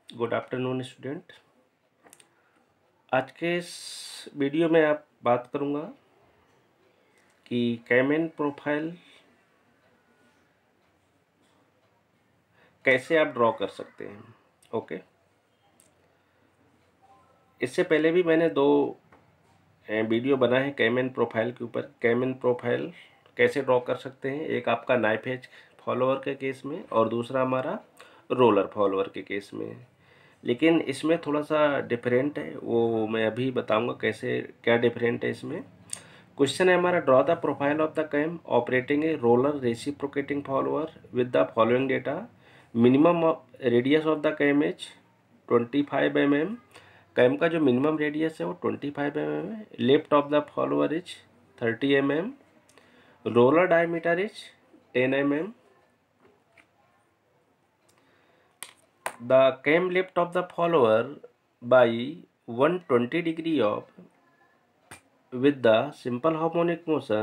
Good afternoon student. आज के इस वीडियो में आप बात करूंगा कि कैमन प्रोफाइल कैसे आप ड्रॉ कर सकते हैं। ओके, इससे पहले भी मैंने दो वीडियो बनाए हैं कैमन प्रोफाइल के ऊपर। कैमन प्रोफाइल कैसे ड्रॉ कर सकते हैं, एक आपका नाइफ एज फॉलोअर के केस में और दूसरा हमारा रोलर फॉलोअर के केस में। लेकिन इसमें थोड़ा सा डिफरेंट है, वो मैं अभी बताऊंगा कैसे, क्या डिफरेंट है इसमें। क्वेश्चन है हमारा, draw the profile of the cam operating a roller reciprocating follower with the following data. Minimum radius of the cam is 25 mm। Cam का जो मिनिमम रेडियस है वो 25 mm है। Lift of the follower is 30 mm। Roller diameter is 10 mm। The cam lift of the follower by 120 degree of with the simple harmonic motion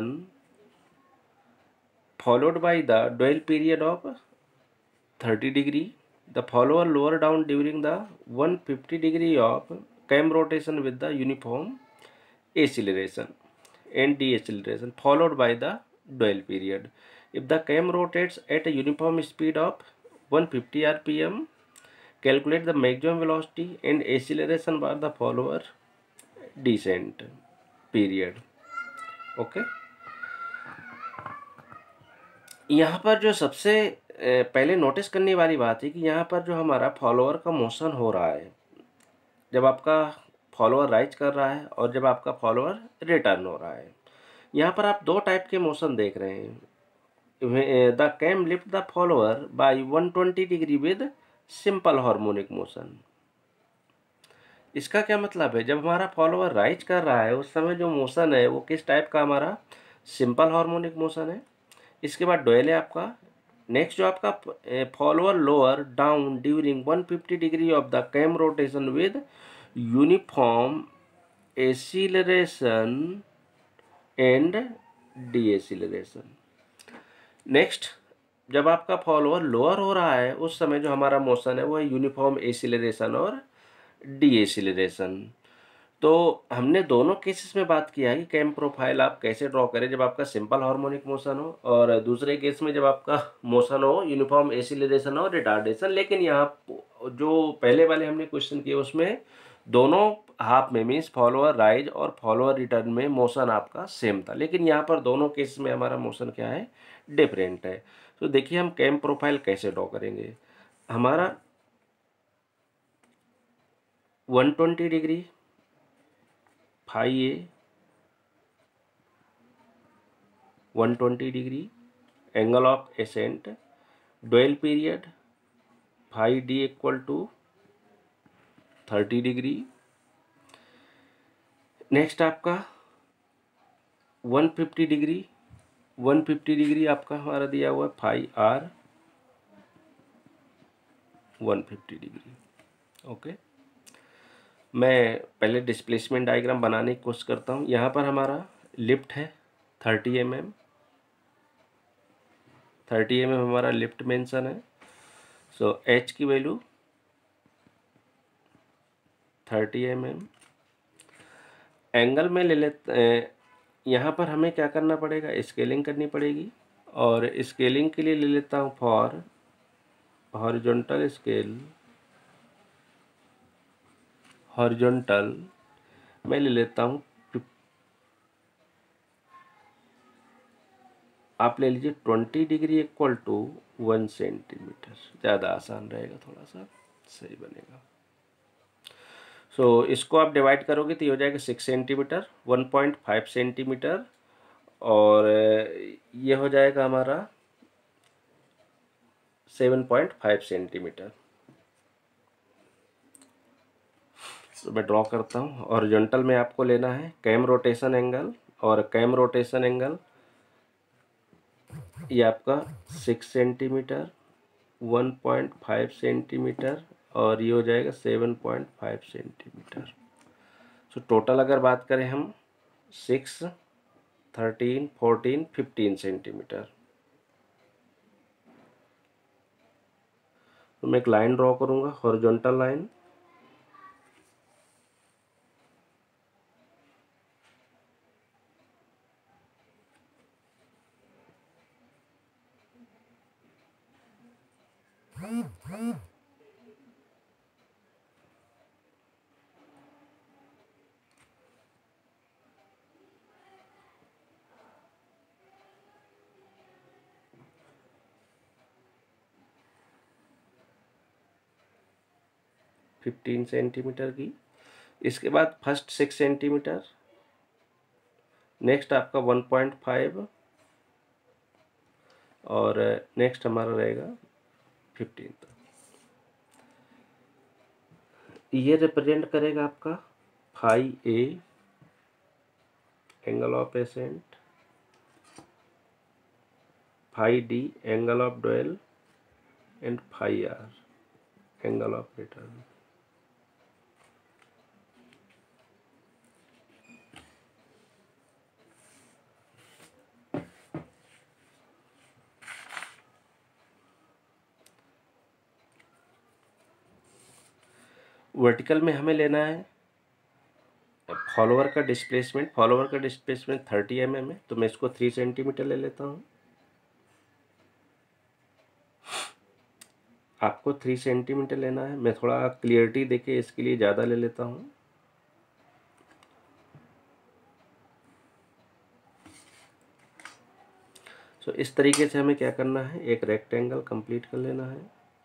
followed by the dwell period of 30 degree. The follower lower down during the 150 degree of cam rotation with the uniform acceleration and deceleration followed by the dwell period. If the cam rotates at a uniform speed of 150 rpm, calculate the maximum velocity and acceleration for the follower descent period. Okay. यहाँ पर जो सबसे पहले notice करने वाली बात है कि यहाँ पर जो हमारा फॉलोअर का मोशन हो रहा है, जब आपका फॉलोअर राइज कर रहा है और जब आपका फॉलोअर रिटर्न हो रहा है, यहाँ पर आप दो टाइप के मोशन देख रहे हैं। The cam lift the follower by 120 degree with simple harmonic motion. इसका क्या मतलब है, जब हमारा फॉलोअर राइज कर रहा है उस समय जो मोशन है वो किस टाइप का, हमारा सिंपल हार्मोनिक मोशन है। इसके बाद डोयल है आपका। नेक्स्ट जो आपका follower lower down during 150 degree of the cam rotation with uniform acceleration and deceleration. Next, जब आपका फॉलोअर लोअर हो रहा है उस समय जो हमारा मोशन है वो है यूनिफॉर्म एसिलरेशन और डीएसिलरेशन। तो हमने दोनों केसेस में बात किया है कि कैम प्रोफाइल आप कैसे ड्रॉ करें जब आपका सिंपल हार्मोनिक मोशन हो, और दूसरे केस में जब आपका मोशन हो यूनिफॉर्म एसिलरेशन और रिटार्डेशन। लेकिन यहाँ जो पहले वाले हमने क्वेश्चन किए उसमें दोनों हाफ में, मीन्स फॉलोअर राइज और फॉलोअर रिटर्न में मोशन आपका सेम था, लेकिन यहाँ पर दोनों केस में हमारा मोशन क्या है, डिफरेंट है। तो देखिए हम कैम प्रोफाइल कैसे ड्रॉ करेंगे। हमारा 120 degree phi A, 120 degree angle of ascent, dwell period phi D equal to 30 degree. Next आपका 150 डिग्री, 150 डिग्री आपका हमारा दिया हुआ है फाई आर 150 डिग्री। ओके, मैं पहले डिस्प्लेसमेंट डायग्राम बनाने की कोशिश करता हूँ। यहाँ पर हमारा लिफ्ट है 30 mm, 30 mm हमारा लिफ्ट मेंशन है। सो एच की वैल्यू 30 mm। एंगल में ले लेते, यहाँ पर हमें क्या करना पड़ेगा, स्केलिंग करनी पड़ेगी, और स्केलिंग के लिए ले लेता हूँ फॉर हॉरिजॉन्टल स्केल, हॉरिजॉन्टल मैं ले लेता हूँ, आप ले लीजिए 20 डिग्री इक्वल टू 1 सेंटीमीटर, ज़्यादा आसान रहेगा, थोड़ा सा सही बनेगा। सो इसको आप डिवाइड करोगे तो ये हो जाएगा 6 सेंटीमीटर, 1.5 सेंटीमीटर, और ये हो जाएगा हमारा 7.5 सेंटीमीटर। तो मैं ड्रॉ करता हूँ। हॉरिजॉन्टल में आपको लेना है कैम रोटेशन एंगल, और कैम रोटेशन एंगल ये आपका 6 सेंटीमीटर, 1.5 सेंटीमीटर, और ये हो जाएगा 7.5 सेंटीमीटर। सो टोटल अगर बात करें हम 6, 13, 14, 15 सेंटीमीटर। तो मैं एक लाइन ड्रॉ करूँगा, हॉरिजॉन्टल लाइन। फिफ्टीन सेंटीमीटर की। इसके बाद फर्स्ट 6 सेंटीमीटर, नेक्स्ट आपका 1.5 और नेक्स्ट हमारा रहेगा 15। ये रिप्रेजेंट करेगा आपका phi A, angle of ascent, phi D, angle of dwell, and phi R, angle of return. Vertical में हमें लेना है फॉलोअर का डिस्प्लेसमेंट। फॉलोअर का डिस्प्लेसमेंट 30 mm है, तो मैं इसको 3 सेंटीमीटर ले लेता हूँ। आपको 3 सेंटीमीटर लेना है। मैं थोड़ा क्लियरिटी देके इसके लिए ज़्यादा ले लेता हूँ। तो इस तरीके से हमें क्या करना है, एक रेक्टेंगल कंप्लीट कर लेना है।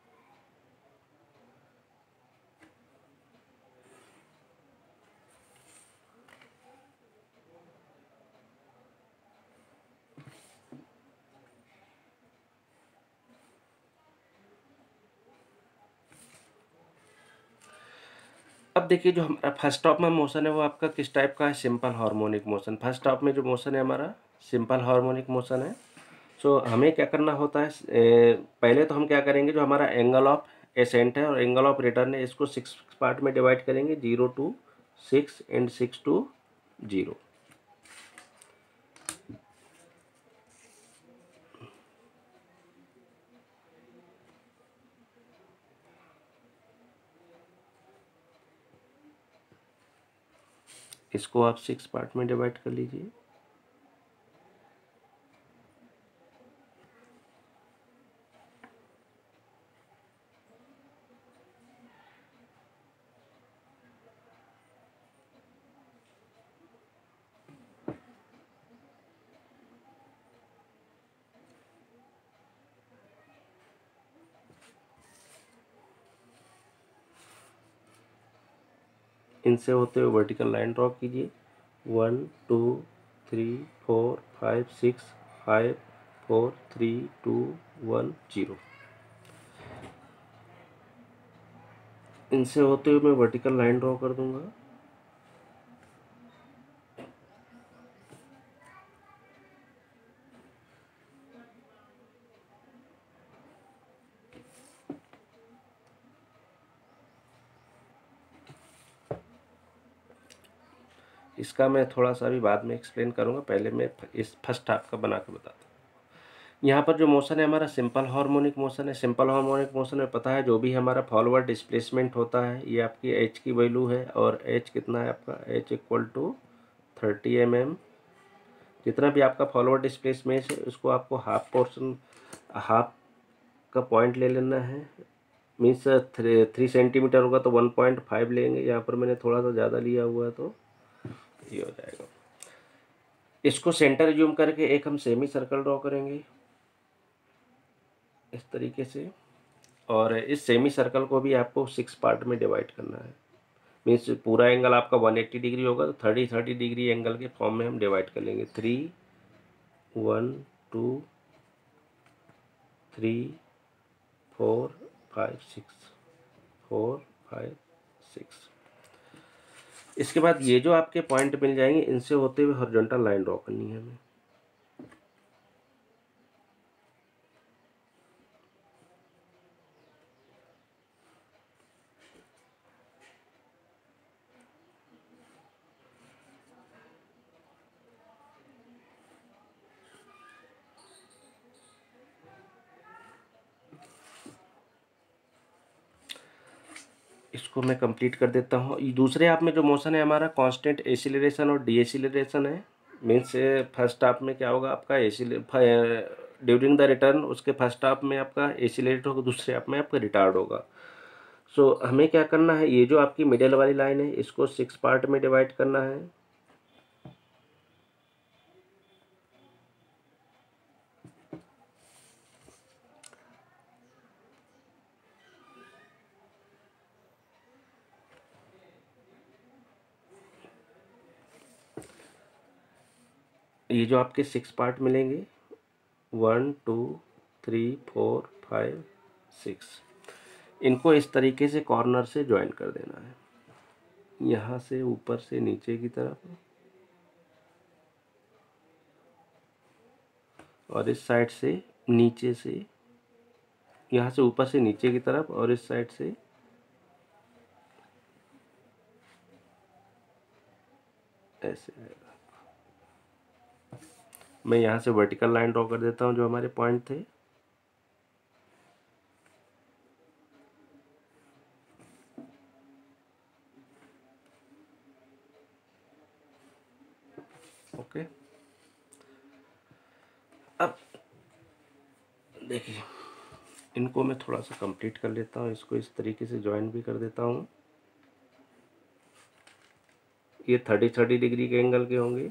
अब देखिए, जो हमारा फर्स्ट टॉप में मोशन है वो आपका किस टाइप का है, simple harmonic motion. First top में जो मोशन है हमारा सिंपल हार्मोनिक मोशन है। सो हमें क्या करना होता है, पहले तो हम क्या करेंगे, जो हमारा एंगल ऑफ एसेंट है और एंगल ऑफ रिटर्न है, इसको 6 पार्ट में डिवाइड करेंगे, 0 to 6 एंड 6 to 0। इसको आप 6 पार्ट में डिवाइड कर लीजिए। इनसे होते हुए वर्टिकल लाइन ड्रॉ कीजिए। 1 2 3 4 5 6 5 4 3 2 1 0। इनसे होते हुए मैं वर्टिकल लाइन ड्रॉ कर दूंगा। इसका मैं थोड़ा सा भी बाद में एक्सप्लेन करूंगा, पहले मैं इस फर्स्ट हाफ का बना के बताता हूँ। यहाँ पर जो मोशन है हमारा सिंपल हार्मोनिक मोशन है। सिंपल हार्मोनिक मोशन में पता है, जो भी हमारा फॉरवर्ड डिस्प्लेसमेंट होता है, ये आपकी एच की वैल्यू है, और एच कितना है आपका, एच इक्वल टू 30 mm। जितना भी आपका फॉरवर्ड डिस्प्लेसमेंट है उसको आपको हाफ पोर्शन, हाफ का पॉइंट ले लेना है। मीन्स 3 सेंटीमीटर होगा तो 1.5 लेंगे। यहाँ पर मैंने थोड़ा सा ज़्यादा लिया हुआ है तो ये हो जाएगा। इसको सेंटर जूम करके एक हम सेमी सर्कल ड्रॉ करेंगे इस तरीके से, और इस सेमी सर्कल को भी आपको 6 पार्ट में डिवाइड करना है। मीन्स पूरा एंगल आपका 180 डिग्री होगा तो 30 डिग्री एंगल के फॉर्म में हम डिवाइड कर लेंगे। 3 1 2 3 4 5 6 4 5 6। इसके बाद ये जो आपके पॉइंट मिल जाएंगे, इनसे होते हुए हॉरिजॉन्टल लाइन ड्रॉ करनी है हमें। इसको मैं कंप्लीट कर देता हूँ। दूसरे हाफ में जो मोशन है हमारा कांस्टेंट एसिलरेशन और डीएसिलरेशन है। मीन्स फर्स्ट हाफ में क्या होगा आपका ड्यूरिंग द रिटर्न, उसके फर्स्ट हाफ में आपका एसिलेट होगा, दूसरे हाफ में आपका रिटार्ड होगा। सो हमें क्या करना है, ये जो आपकी मिडिल वाली लाइन है इसको 6 पार्ट में डिवाइड करना है। ये जो आपके 6 पार्ट मिलेंगे 1 2 3 4 5 6, इनको इस तरीके से कॉर्नर से ज्वाइन कर देना है, यहाँ से ऊपर से नीचे की तरफ, और इस साइड से नीचे से, यहाँ से ऊपर से नीचे की तरफ, और इस साइड से ऐसे रहेगा। मैं यहाँ से वर्टिकल लाइन ड्रॉ कर देता हूँ जो हमारे पॉइंट थे। ओके, अब देखिए इनको मैं थोड़ा सा कंप्लीट कर लेता हूँ, इसको इस तरीके से ज्वाइन भी कर देता हूँ। ये 30 डिग्री के एंगल के होंगे।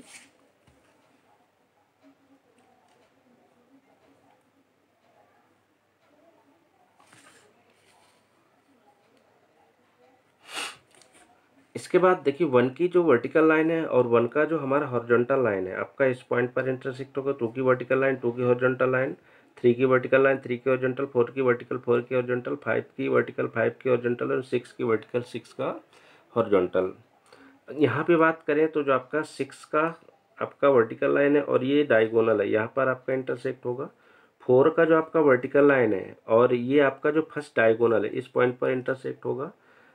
इसके बाद देखिए 1 की जो वर्टिकल लाइन है और 1 का जो हमारा हॉरिजॉन्टल लाइन है आपका इस पॉइंट पर इंटरसेक्ट होगा। 2 की वर्टिकल लाइन, 2 की हॉरिजॉन्टल लाइन, 3 की वर्टिकल लाइन, 3 की हॉरिजॉन्टल, 4 की वर्टिकल, 4 की हॉरिजॉन्टल, 5 की वर्टिकल, 5 की हॉरिजॉन्टल, और 6 की वर्टिकल, 6 का हॉरिजॉन्टल। यहाँ पे बात करें तो जो आपका 6 का आपका वर्टिकल लाइन है और ये डायगोनल है, यहाँ पर आपका इंटरसेक्ट होगा। 4 का जो आपका वर्टिकल लाइन है और ये आपका जो फर्स्ट डायगोनल है इस पॉइंट पर इंटरसेक्ट होगा।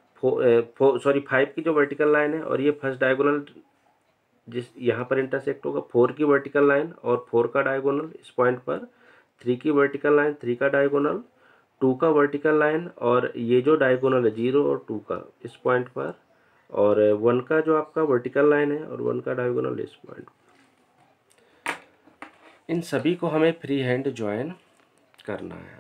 5 की जो वर्टिकल लाइन है और ये फर्स्ट डायगोनल जिस यहाँ पर इंटरसेक्ट होगा। 4 की वर्टिकल लाइन और 4 का डायगोनल इस पॉइंट पर। 3 की वर्टिकल लाइन, 3 का डायगोनल, 2 का वर्टिकल लाइन और ये जो डायगोनल है 0 और 2 का इस पॉइंट पर, और 1 का जो आपका वर्टिकल लाइन है और 1 का डायगोनल इस पॉइंट। इन सभी को हमें फ्री हैंड ज्वाइन करना है।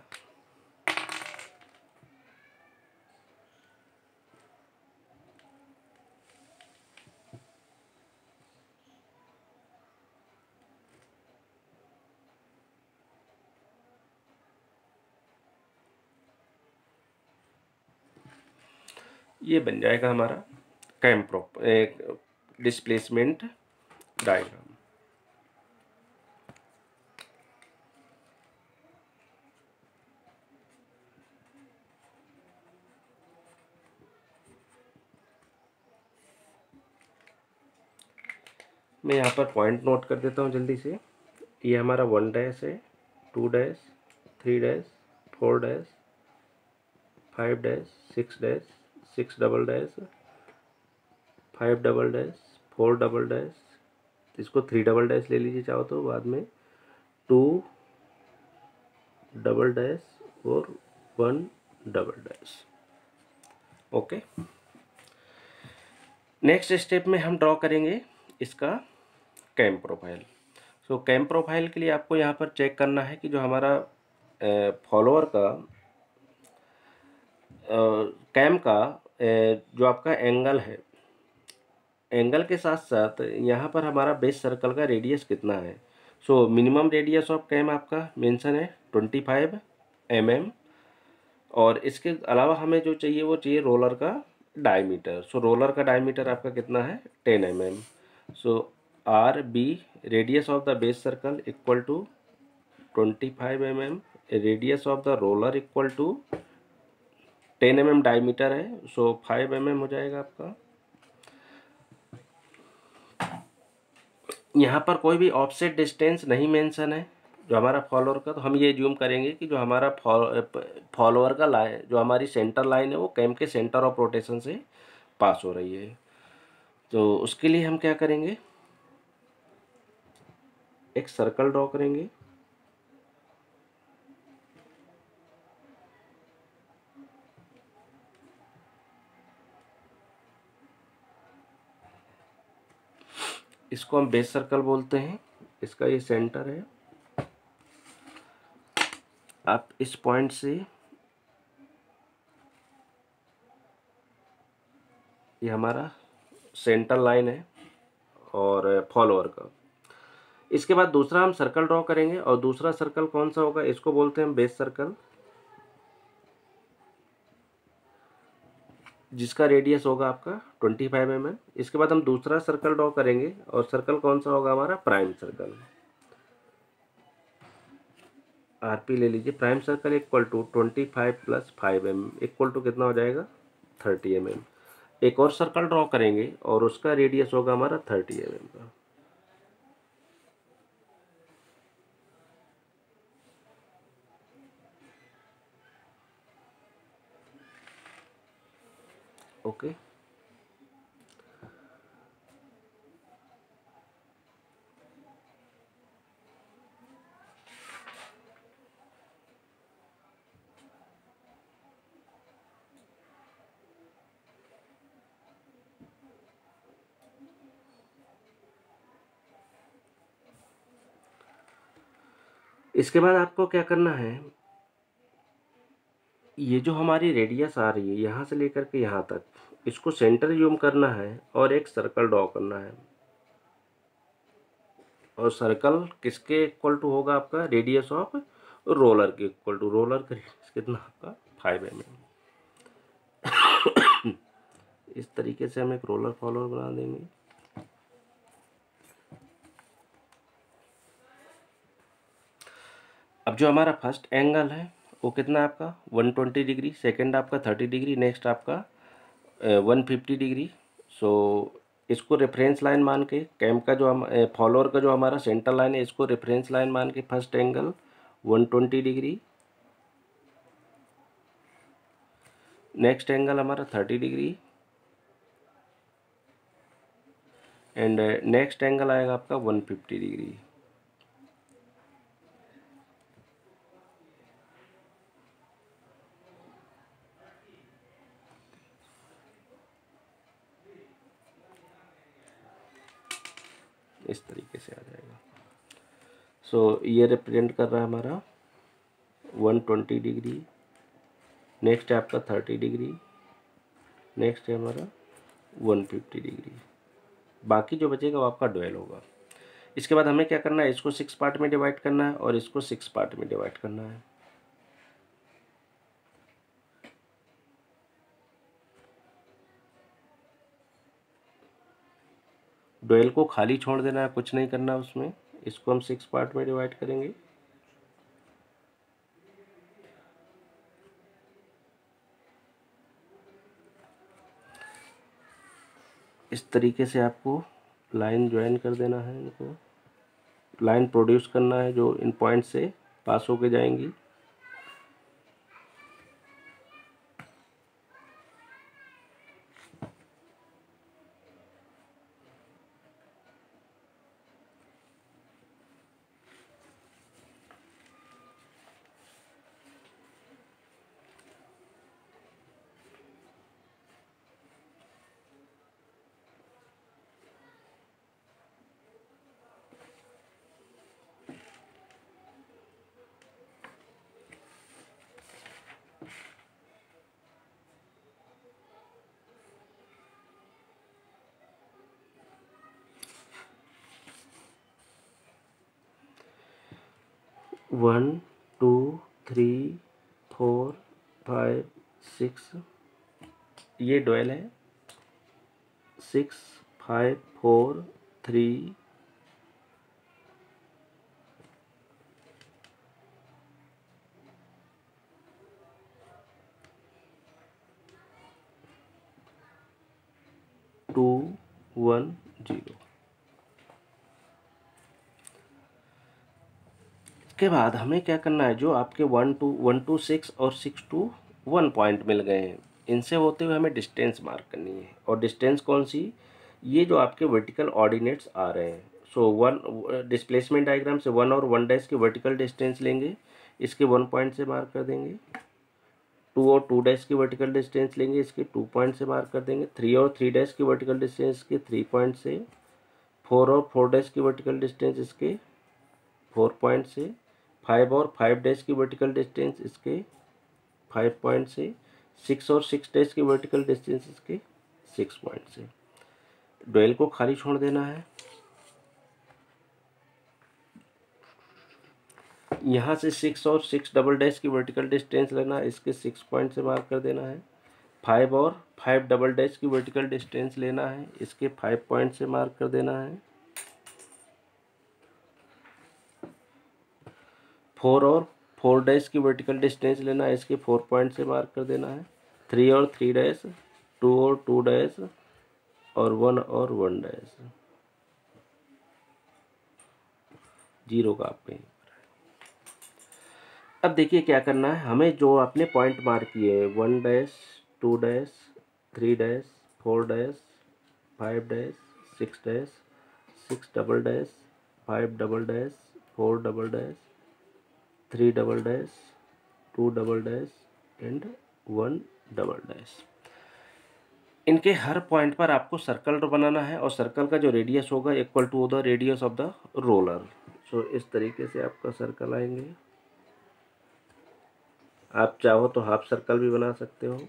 ये बन जाएगा हमारा कैम्प्रोप डिस्प्लेसमेंट डायग्राम। मैं यहाँ पर पॉइंट नोट कर देता हूँ जल्दी से। ये हमारा 1 डैश है, 2 dash, 3 dash, 4 dash, 5 dash, 6 dash, 6 double dash, 5 double dash, 4 double dash, इसको 3 डबल डैश ले लीजिए चाहो तो बाद में, 2 डबल डैश और 1 double dash. Okay, next step में हम ड्रॉ करेंगे इसका cam profile. So cam profile के लिए आपको यहाँ पर चेक करना है कि जो हमारा फॉलोअर का कैम का जो आपका एंगल है, एंगल के साथ साथ यहाँ पर हमारा बेस सर्कल का रेडियस कितना है। So minimum radius of cam आपका मेंशन है 25 mm, और इसके अलावा हमें जो चाहिए वो चाहिए रोलर का डायमीटर। सो रोलर का डायमीटर आपका कितना है 10 mm। So R B radius of the base circle equal to 25 mm, radius of the roller equal to 10 mm diameter है, सो 5 mm हो जाएगा आपका। यहाँ पर कोई भी ऑफसेट डिस्टेंस नहीं मेंशन है जो हमारा फॉलोअर का, तो हम ये ज्यूम करेंगे कि जो हमारा फॉलोअर का लाइन, जो हमारी सेंटर लाइन है वो कैम के सेंटर ऑफ रोटेशन से पास हो रही है। तो उसके लिए हम क्या करेंगे, एक सर्कल ड्रॉ करेंगे। इसको हम बेस सर्कल बोलते हैं। इसका ये सेंटर है। आप इस पॉइंट से ये हमारा सेंटर लाइन है और फॉलोअर का। इसके बाद दूसरा हम सर्कल ड्रॉ करेंगे और दूसरा सर्कल कौन सा होगा, इसको बोलते हैं बेस सर्कल, जिसका रेडियस होगा आपका 25 mm। इसके बाद हम दूसरा सर्कल ड्रॉ करेंगे और सर्कल कौन सा होगा हमारा, प्राइम सर्कल। आरपी ले लीजिए। Prime circle equal to 25 + 5 mm equal to कितना हो जाएगा, 30 mm। एक और सर्कल ड्रॉ करेंगे और उसका रेडियस होगा हमारा 30 mm का। ओके। इसके बाद आपको क्या करना है, ये जो हमारी रेडियस आ रही है यहाँ से लेकर के यहाँ तक, इसको सेंटर जूम करना है और एक सर्कल ड्रॉ करना है। और सर्कल किसके इक्वल टू होगा, आपका रेडियस ऑफ रोलर के इक्वल टू। रोलर का रेडियस कितना आपका, 5 mm। इस तरीके से हम एक रोलर फॉलोअर बना देंगे। अब जो हमारा फर्स्ट एंगल है वो कितना आपका 120 डिग्री, सेकेंड आपका 30 डिग्री, नेक्स्ट आपका 150 डिग्री। सो इसको रेफरेंस लाइन मान के, कैम का जो हम फॉलोअर का जो हमारा सेंटर लाइन है, इसको रेफरेंस लाइन मान के first angle 120 degree, next angle हमारा 30 डिग्री एंड नेक्स्ट एंगल आएगा आपका 150 डिग्री। इस तरीके से आ जाएगा। सो ये रिप्रेजेंट कर रहा है हमारा 120 डिग्री, नेक्स्ट है आपका 30 डिग्री, नेक्स्ट है हमारा 150 डिग्री। बाकी जो बचेगा वो आपका डुअल होगा। इसके बाद हमें क्या करना है, इसको 6 पार्ट में डिवाइड करना है और इसको 6 पार्ट में डिवाइड करना है। डुअल को खाली छोड़ देना है, कुछ नहीं करना उसमें। इसको हम 6 पार्ट में डिवाइड करेंगे। इस तरीके से आपको लाइन ज्वाइन कर देना है, इनको लाइन प्रोड्यूस करना है जो इन पॉइंट से पास होके जाएंगी। वन 2 3 4 5 6, ये डुअल है। 6 5 4 3 2 1 0। के बाद हमें क्या करना है, जो आपके 1 to 6 और 6 to 1 पॉइंट मिल गए हैं, इनसे होते हुए हमें डिस्टेंस मार्क करनी है। और डिस्टेंस कौन सी, ये जो आपके वर्टिकल ऑर्डिनेट्स आ रहे हैं। सो 1 डिस्प्लेसमेंट डायग्राम से 1 और 1' की वर्टिकल डिस्टेंस लेंगे, इसके 1 पॉइंट से मार्क कर देंगे। 2 और 2' की वर्टिकल डिस्टेंस लेंगे, इसके 2 पॉइंट से मार्क कर देंगे। 3 और 3' की वर्टिकल डिस्टेंस के 3 पॉइंट से। 4 और 4 डैश की वर्टिकल डिस्टेंस इसके 4 पॉइंट से, 5 और 5 डैश की वर्टिकल डिस्टेंस इसके 5 पॉइंट से, 6 और 6 डैश की वर्टिकल डिस्टेंस इसके 6 पॉइंट से। डुअल को खाली छोड़ देना है। यहाँ से 6 और 6 डबल डैश की वर्टिकल डिस्टेंस लेना है, इसके 6 पॉइंट से मार्क कर देना है। 5 और 5 डबल डैश की वर्टिकल डिस्टेंस लेना है, इसके 5 पॉइंट से मार्क कर देना है। 4 और 4 डैश की वर्टिकल डिस्टेंस लेना है, इसके 4 पॉइंट से मार्क कर देना है। 3 और 3 डैश, 2 और 2 डैश, और 1 और 1 डैश। 0 का आपके। अब देखिए क्या करना है हमें, जो आपने पॉइंट मार्क किए हैं 1 dash, 2 dash, 3 dash, 4 dash, 5 dash, 6 dash, 6 double dash, 5 double dash, 4 double dash, 3 double dash, 2 double dash and 1 double dash. इनके हर पॉइंट पर आपको सर्कल बनाना है और सर्कल का जो रेडियस होगा equal to the radius of the roller. So इस तरीके से आपका सर्कल आएंगे। आप चाहो तो हाफ सर्कल भी बना सकते हो।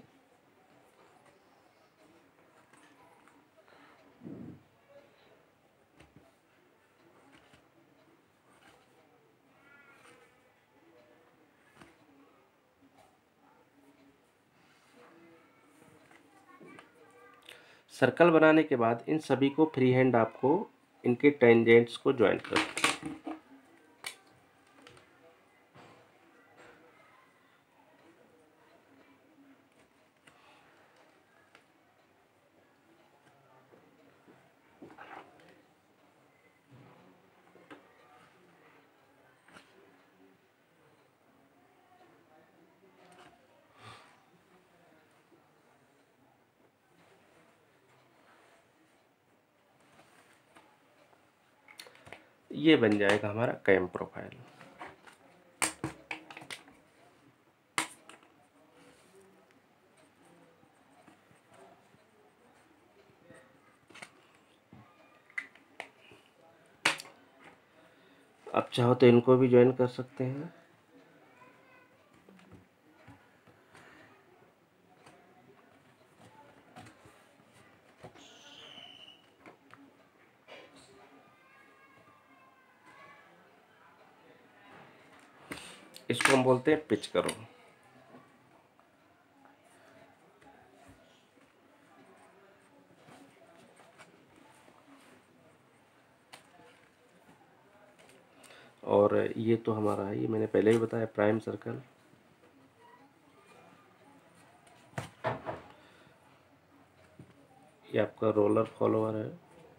सर्कल बनाने के बाद इन सभी को फ्री हैंड आपको इनके टेंजेंट्स को ज्वाइन कर, ये बन जाएगा हमारा कैम प्रोफाइल। आप चाहो तो इनको भी ज्वाइन कर सकते हैं। इसको हम बोलते हैं पिच करो। और ये तो हमारा है, ये मैंने पहले ही बताया प्राइम सर्कल। ये आपका रोलर फॉलोअर है।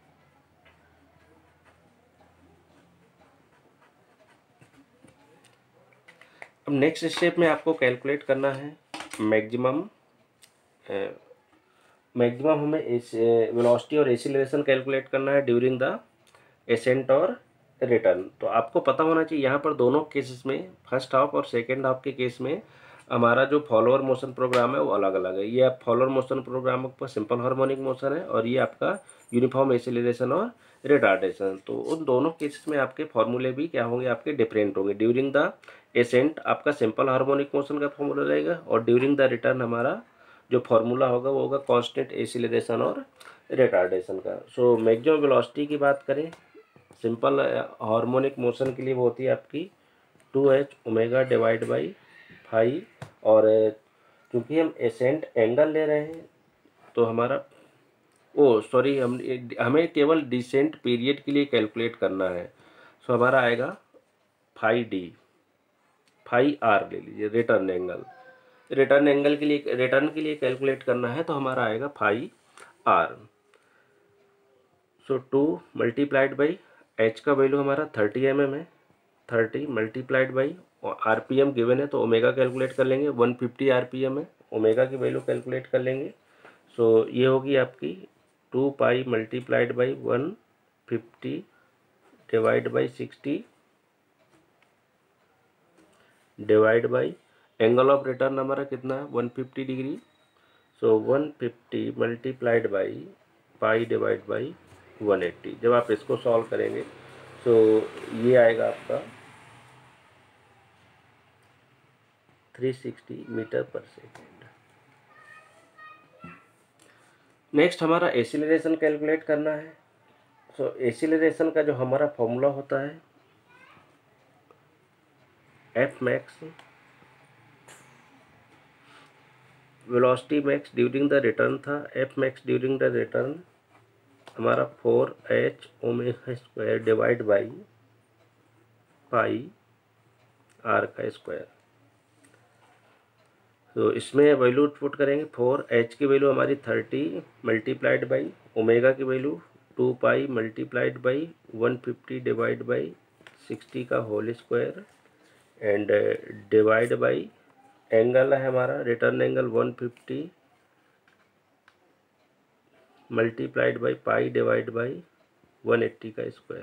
अब नेक्स्ट स्टेप में आपको कैलकुलेट करना है मैक्सिमम। मैक्सिमम हमें वेलोसिटी और एक्सीलरेशन कैलकुलेट करना है ड्यूरिंग द एसेंट और रिटर्न। तो आपको पता होना चाहिए यहाँ पर दोनों केसेस में, फर्स्ट हाफ और सेकेंड हाफ के केस में हमारा जो फॉलोअर मोशन प्रोग्राम है वो अलग अलग है। ये आप फॉलोअर मोशन प्रोग्राम पर सिंपल हार्मोनिक मोशन है और ये आपका यूनिफॉर्म एक्सीलरेशन और रिटार्डेशन। तो उन दोनों केसेस में आपके फॉर्मूले भी क्या होंगे, आपके डिफरेंट होंगे। ड्यूरिंग द एसेंट आपका सिंपल हार्मोनिक मोशन का फॉर्मूला रहेगा और ड्यूरिंग द रिटर्न हमारा जो फॉर्मूला होगा वो होगा कांस्टेंट एक्सीलरेशन और रिटार्डेशन का। सो मैक्सिमम वेलोसिटी की बात करें सिंपल हार्मोनिक मोशन के लिए वो होती है आपकी 2h omega divide by phi. और चूंकि हम एसेंट एंगल ले रहे हैं तो हमारा सॉरी हमें केवल डिसेंट पीरियड के लिए कैलकुलेट करना है। सो हमारा आएगा फाई डी, फाई आर ले लीजिए। रिटर्न एंगल के लिए, रिटर्न के लिए कैलकुलेट करना है तो हमारा आएगा phi R. So 2 multiplied by H का वैल्यू हमारा 30 mm है, 30 मल्टीप्लाइड बाई आरपीएम गिवन है तो ओमेगा कैलकुलेट कर लेंगे। 150 आरपीएम है, ओमेगा की वैल्यू कैलकुलेट कर लेंगे। सो ये होगी आपकी 2 pi multiplied by 150 divide by 60 divide by angle of return हमारा कितना है 150 degree. So 150 multiplied by pi divide by 180। जब आप इसको सॉल्व करेंगे तो ये आएगा आपका 360 मीटर पर सेकेंड। नेक्स्ट हमारा एक्सीलरेशन कैलकुलेट करना है। सो एक्सीलरेशन का जो हमारा फॉर्मूला होता है F max velocity max during the return था। F max during the return हमारा 4h omega square divide by pi R का स्क्वायर। तो इसमें वैल्यू पुट करेंगे। 4h की वैल्यू हमारी 30 मल्टीप्लाइड बाई ओमेगा की value 2 pi multiplied by 150 divide by 60 का whole square and divide by angle है हमारा return angle 150 multiplied by pi divide by 180 का स्क्वायर।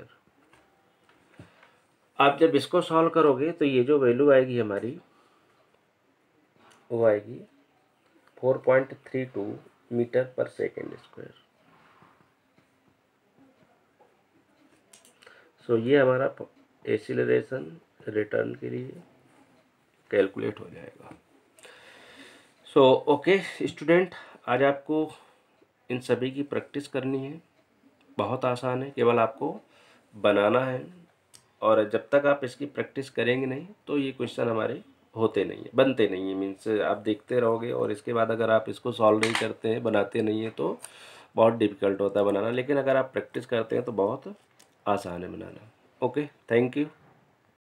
आप जब इसको सॉल्व करोगे तो ये जो वैल्यू आएगी हमारी वो आएगी 4.32 मीटर पर सेकेंड स्क्वायर। सो ये हमारा एक्सीलरेशन रिटर्न के लिए कैलकुलेट हो जाएगा। सो ओके स्टूडेंट, आज आपको इन सभी की प्रैक्टिस करनी है। बहुत आसान है, केवल आपको बनाना है और जब तक आप इसकी प्रैक्टिस करेंगे नहीं तो ये क्वेश्चन हमारे होते नहीं है, बनते नहीं है। मीन्स आप देखते रहोगे और इसके बाद अगर आप इसको सॉल्व नहीं करते हैं, बनाते नहीं हैं तो बहुत डिफ़िकल्ट होता है बनाना। लेकिन अगर आप प्रैक्टिस करते हैं तो बहुत आसान है बनाना। Okay, thank you.